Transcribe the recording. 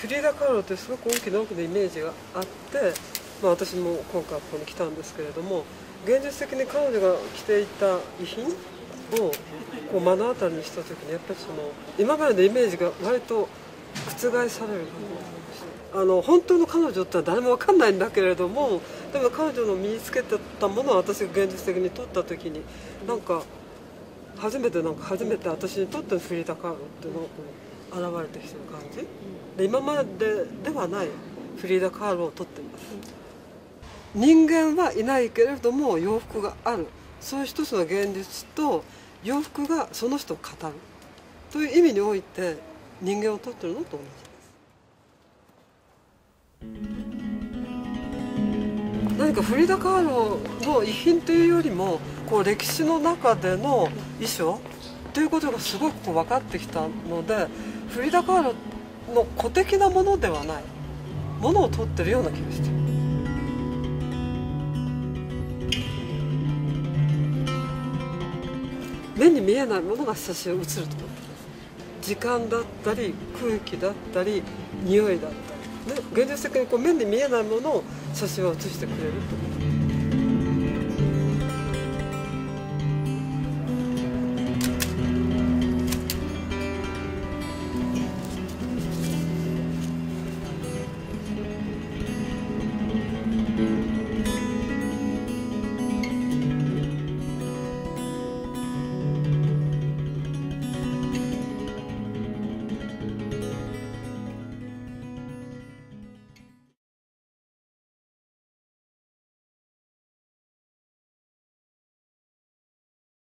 フリーダ・カーロってすごく大きなイメージがあって、私も今回ここに来たんですけれども、現実的に彼女が着ていた遺品をこう目の当たりにした時にやっぱり今までのイメージが割と覆される感じがしました。本当の彼女って誰も分かんないんだけれども、でも彼女の身につけてたものを私が現実的に撮った時に初めて私にとってのフリーダ・カーロっていうのが現れてきてる感じで、今までではないフリーダ・カーロを撮っています。人間はいないけれども洋服がある、そういう一つの現実と洋服がその人を語るという意味において人間を撮ってるのと同じです。何かフリーダ・カーロの遺品というよりも歴史の中での遺書ということがすごく分かってきたので、フリーダ・カーロの個的なものではないものを撮ってるような気がしている。目に見えないものが写真を写ると思ってます。時間だったり空気だったり匂いだったり、現実的に目に見えないものを写真は写してくれると思ってます。